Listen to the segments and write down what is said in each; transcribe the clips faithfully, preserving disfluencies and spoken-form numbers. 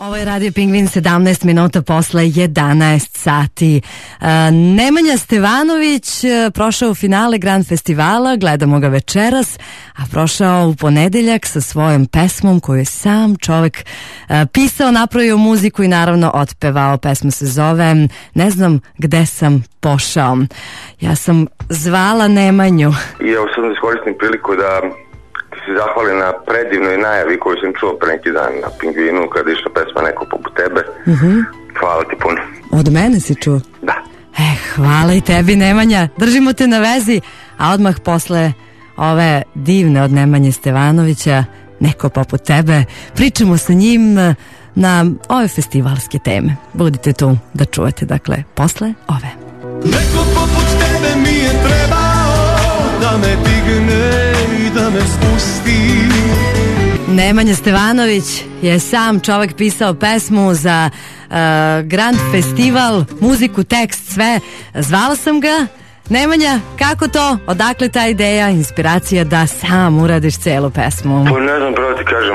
Ovo je Radio Pingvin, sedamnaest minuta posle jedanaest sati. Nemanja Stevanović prošao u finale Grand Festivala, gledamo ga večeras, a prošao u ponedeljak sa svojom pesmom koju je sam čovek pisao, napravio muziku i naravno otpevao. Pesma se zove Ne znam gde sam pošao. Ja sam zvala Nemanju. I evo sad iskoristim priliku da se zahvalim na predivnoj najavi koju sam čuo pre neki dan na Pingvinu kada je išla pesma Neko poput tebe. Uh-huh. Hvala ti puno. Od mene si čuo? Da. E, hvala i tebi, Nemanja. Držimo te na vezi, a odmah posle ove divne od Nemanje Stevanovića, Neko poput tebe, pričamo sa njim na ove festivalske teme. Budite tu da čujete, dakle, posle ove. Neko poput tebe mi je trebao da me digne i da me spusti. Nemanja Stevanović je sam čovek pisao pesmu za uh, Grand Festival, muziku, tekst, sve. Zvala sam ga. Nemanja, kako to? Odakle ta ideja, inspiracija da sam uradiš celu pesmu? Pa ne znam, pravo ti kažem,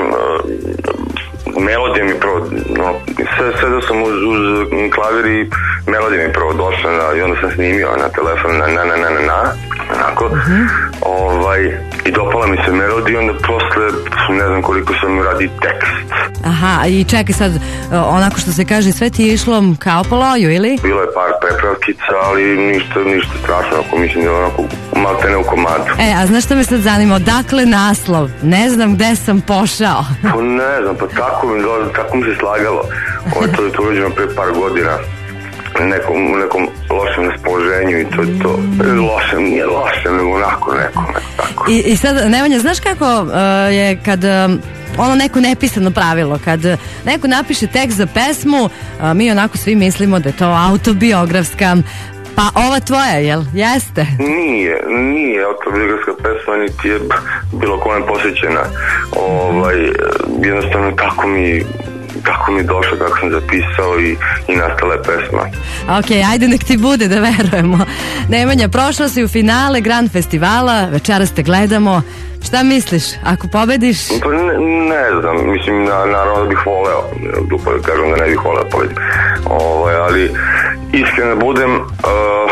uh, melodija mi prvo, no, sve, sve da sam uz, uz klavir i melodija mi prvo došla na, i onda sam snimio na telefon na na na na na na onako, uh-huh. ovaj, i dopala mi se melodija, onda posle ne znam koliko sam radi tekst. Aha, i čekaj sad, onako što se kaže, sve ti je išlo kao po loju, ili? Bilo je par prepravkica, ali ništa, ništa strašno, ako mislim da je onako malte ne u komadu. E, a znaš što me sad zanima, odakle naslov? Ne znam gde sam pošao. Pa ne znam, pa tako mi, tako mi se slagalo. Ovo, to je to uđeno pre par godina. Nekom, nekom lošem raspoloženju i to je to. Lošem, nije lošem, nego onako nekom. Tako. I, I sad, Nemanja, znaš kako uh, je kad... Um, ono neko nepisano pravilo, kad neko napiše tekst za pesmu, a, mi onako svi mislimo da je to autobiografska, pa ova tvoja, jel? Jeste? Nije, nije autobiografska pesma, niti je bilo kome posvećena. Ovaj, jednostavno tako mi kako mi je došlo, kako sam zapisao i, i nastala je pesma. Ok, ajde nek ti bude da verujemo. Nemanja, prošla si u finale Grand Festivala, večeras te gledamo. Šta misliš, ako pobediš? Pa ne, ne znam, mislim, na, naravno da bih voleo, dupo da kažem da ne bih voleo pobedim. Ovaj, ali iskreno budem, uh,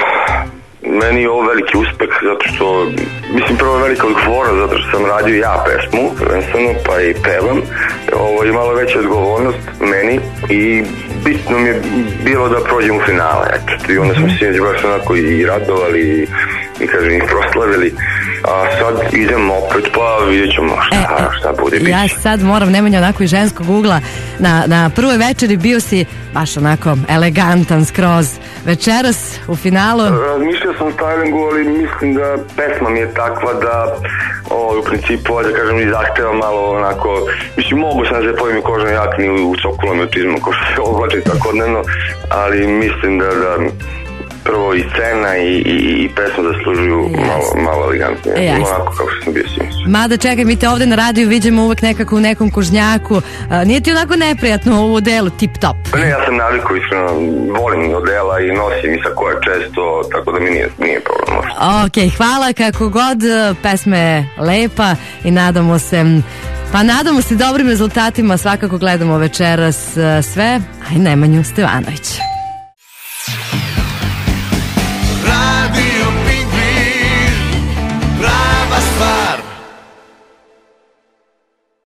meni je ovo veliki uspeh, zato što, mislim, prvo velika odgovornost, zato što sam radio ja pesmu, prvenstveno, pa i pevam. Ovo je malo veća odgovornost meni i bitno mi je bilo da prođem u finale. Eto, i onda smo se baš onako i radovali i, i kažem, i proslavili. A sad idemo opet, pa vidjet ćemo šta, e, šta bude biti. Ja sad moram, Nemanja, onako i ženskog ugla. Na, na prvoj večeri bio si baš onako elegantan skroz. Večeras u finalu... Razmišljao sam o stylingu, ali mislim da pesma mi je takva da o, u principu, da kažem, i zahteva malo onako... Mislim, mogu sam da se pojavim kožnoj jakni u, u cokulometrizmu, ko što se oblači svakodnevno, ali mislim da... da prvo i scena i, i, i pesma zaslužuju yes. malo, malo elegantnije. Yes. Onako kao što sam bio sinoć. Mada čekaj, mi te ovde na radiju viđemo uvek nekako u nekom kožnjaku. A, nije ti onako neprijatno u odelu tip top? Pa ne, ja sam navikao, iskreno, volim odela i nosim i sa koje često, tako da mi nije, nije problem. Ok, hvala, kako god, pesma je lepa i nadamo se, pa nadamo se dobrim rezultatima, svakako gledamo večeras sve, a i Nemanju Stevanović.